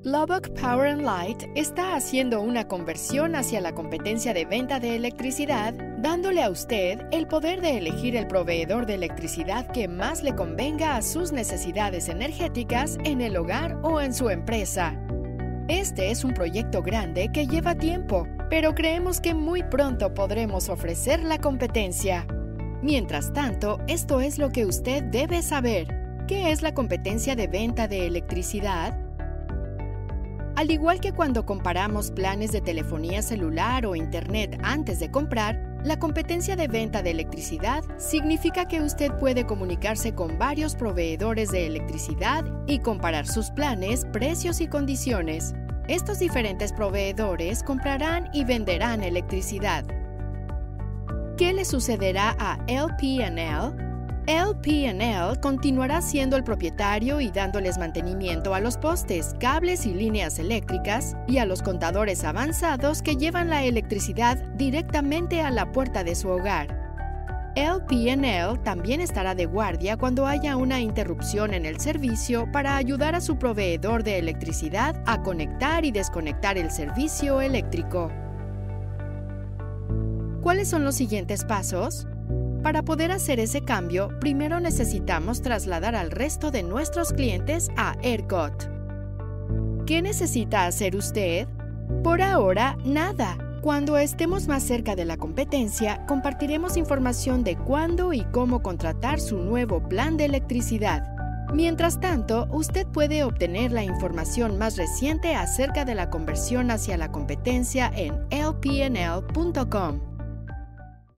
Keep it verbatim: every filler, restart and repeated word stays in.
Lubbock Power and Light está haciendo una conversión hacia la competencia de venta de electricidad, dándole a usted el poder de elegir el proveedor de electricidad que más le convenga a sus necesidades energéticas en el hogar o en su empresa. Este es un proyecto grande que lleva tiempo, pero creemos que muy pronto podremos ofrecer la competencia. Mientras tanto, esto es lo que usted debe saber. ¿Qué es la competencia de venta de electricidad? Al igual que cuando comparamos planes de telefonía celular o internet antes de comprar, la competencia de venta de electricidad significa que usted puede comunicarse con varios proveedores de electricidad y comparar sus planes, precios y condiciones. Estos diferentes proveedores comprarán y venderán electricidad. ¿Qué le sucederá a L P and L? L P and L continuará siendo el propietario y dándoles mantenimiento a los postes, cables y líneas eléctricas y a los contadores avanzados que llevan la electricidad directamente a la puerta de su hogar. L P and L también estará de guardia cuando haya una interrupción en el servicio para ayudar a su proveedor de electricidad a conectar y desconectar el servicio eléctrico. ¿Cuáles son los siguientes pasos? Para poder hacer ese cambio, primero necesitamos trasladar al resto de nuestros clientes a ERCOT. ¿Qué necesita hacer usted? Por ahora, nada. Cuando estemos más cerca de la competencia, compartiremos información de cuándo y cómo contratar su nuevo plan de electricidad. Mientras tanto, usted puede obtener la información más reciente acerca de la conversión hacia la competencia en L P N L punto com.